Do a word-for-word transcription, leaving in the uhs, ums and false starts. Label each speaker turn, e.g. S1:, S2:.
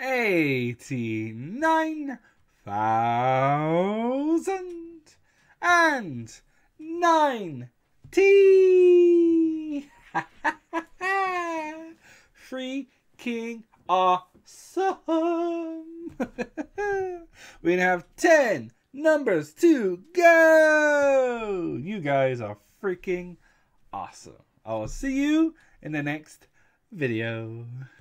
S1: eighty-nine thousand and ninety. Freaking awesome. We have ten numbers to go. You guys are freaking awesome. I will see you in the next video.